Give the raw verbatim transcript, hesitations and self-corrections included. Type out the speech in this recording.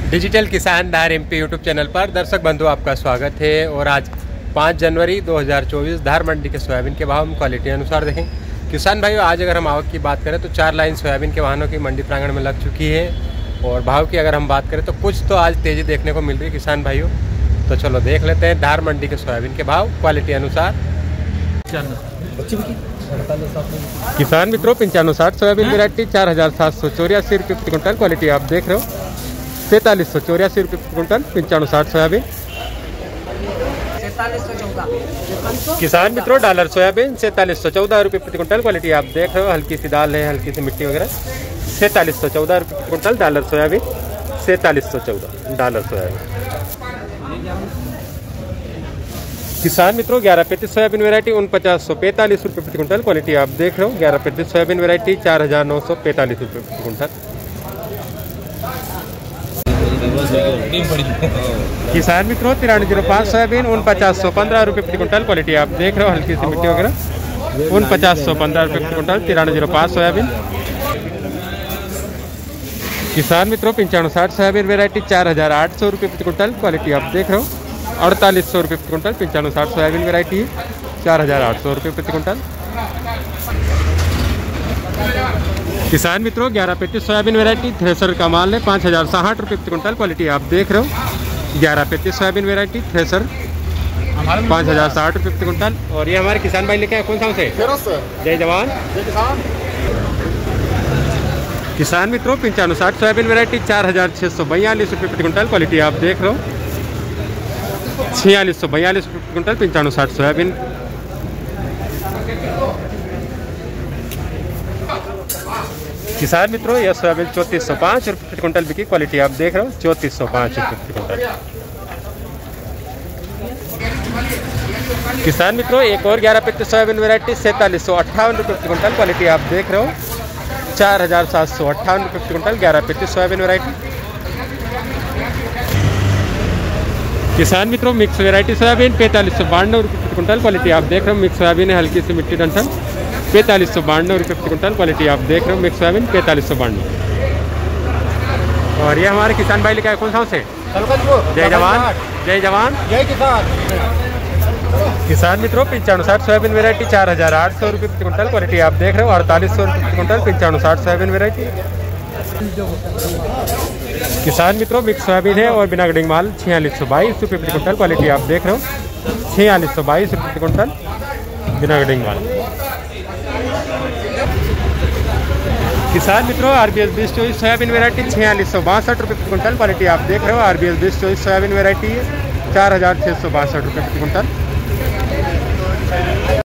Digital किसान धार MP YouTube channel पर दर्शक बंधु आपका स्वागत है। और आज पाँच जनवरी दो हज़ार चौबीस धार मंडी के सोयाबीन के भाव हम क्वालिटी अनुसार देखें। किसान भाइयों, आज अगर हम आवक की बात करें तो चार लाइन सोयाबीन के वाहनों की मंडी प्रांगण में लग चुकी है। और भाव की अगर हम बात करें तो कुछ तो आज तेज़ी देखने को मिल रही है किसान भाइयों। तो चलो देख लेते हैं धार मंडी के सोयाबीन के भाव क्वालिटी अनुसार। किसान मित्रों, पंचानवे साठ सोयाबीन वेरायटी चार हज़ार सात सौ चौरासी रुपये प्रति क्विंटल क्वालिटी आप देख रहे हो। सैंतालीस सौ चौरासी रुपये प्रति क्विंटल पंचानवे साठ सोयाबीन। किसान मित्रों, डॉलर सोयाबीन सैंतालीस सौ चौदह रुपये प्रति क्विंटल क्वालिटी आप देख रहे हो। हल्की सी दाल है, हल्की सी मिट्टी वगैरह। सैंतालीस सौ चौदह रुपये प्रति क्विंटल डॉलर सोयाबीन। सैंतालीस सौ चौदह डॉलर सोयाबीन। किसान मित्रों, ग्यारह पैंतीस सोयाबीन वेरायटी उन पचास सौ पैंतालीस रुपये प्रति क्विंटल क्वालिटी आप देख रहे हो। ग्यारह पैंतीस सोयाबीन वेरायटी चार हज़ार नौ सौ पैंतालीस रुपये प्रति क्विंटल। किसान मित्रों, तिरानवे जीरो पाँच सोयाबीन उन पचास सौ पंद्रह रुपये प्रति क्विंटल क्वालिटी आप देख रहे हो। हल्की सी मिट्टी वगैरह उन पचास सौ पंद्रह रुपये प्रति क्विंटल तिरानवे जीरो पाँच सोयाबीन। किसान मित्रों, पंचानवे साठ सोयाबीन वेरायटी चार हज़ार आठ सौ रुपये प्रति क्विंटल क्वालिटी आप देख रहे हो। अड़तालीस सौ रुपये प्रति क्विंटल पंचानवे साठ सोयाबीन वेरायटी चार हज़ार आठ सौ रुपये प्रति क्विंटल। किसान मित्रों, ग्यारह पैंतीस सोयाबीन वेरायटी थ्रेसर का माल है पाँच हज़ार साठ रुपये प्रति क्विंटल क्वालिटी आप देख रहे हो। ग्यारह पैंतीस सोयाबीन वेरायटी थ्रेसर पाँच हज़ार साठ रुपये प्रति क्विंटल। और ये हमारे किसान भाई लेके आए कौन सा से? जय जवान जय किसान। किसान मित्रों, पंचानवे साठ सोयाबीन वेरायटी चार हज़ार छः सौ बयालीस रुपये प्रति क्विंटल क्वालिटी आप देख रहे हो। छियालीस सौ बयालीस रुपये प्रति क्विंटल पंचानवे साठ सोयाबीन। किसान मित्रों, यह सोयाबीन चौंतीस सौ पाँच रुपये प्रति क्विंटल बिकी क्वालिटी आप देख रहे हो। चौंतीस सौ पाँच रुपये प्रति क्विंटल। किसान मित्रों, एक और ग्यारह पैंतीस सोयाबीन वेरायटी सैंतालीस सौ अट्ठावन रुपये प्रति क्विंटल क्वालिटी आप देख रहे हो। चार हज़ार सात सौ अट्ठावन रुपये प्रति क्विंटल ग्यारह पैंतीस सोयाबीन वेरायटी। किसान मित्रों, मिक्स वेरायटी सोयाबीन पैंतालीस सौ बानवे रुपये प्रति क्विंटल क्वालिटी आप देख रहे हो। मिक्स सोयाबीन है, हल्की सी मिट्टी डंठल। पैंतालीस सौ बानवे रुपये प्रति क्विंटल क्वालिटी आप देख रहे हो। मिक्स सोयाबीन पैंतालीस सौ बानवे। और ये हमारे किसान भाई लेकर कौन सा से? जय जवान जय जवान जय किसान। किसान मित्रों, पंचानवे साठ सोयाबीन वेरायटी चार हज़ार आठ सौ रुपये प्रति क्विंटल क्वालिटी आप देख रहे हो। अड़तालीस सौ रुपये प्रति क्विंटल पंचानवे साठ सोयाबीन वेरायटी। किसान मित्रों, मिक्स सोयाबीन है और बिना गडिंग माल छियालीस सौ बाईस रुपये प्रति क्विंटल क्वालिटी आप देख रहे हो। छियालीस सौ बाईस रुपये प्रति क्विंटल बिना गडिंग माल। किसान मित्रों, आरबीएस बीस चौबीस सोयाबीन वेरायटी छियालीस सौ बासठ रुपये प्रति क्विंटल क्वालिटी आप देख रहे हो। आरबीएस बीस चौबीस सोयाबीन वेरायटी चार हज़ार छः सौ बासठ रुपये प्रति क्विंटल।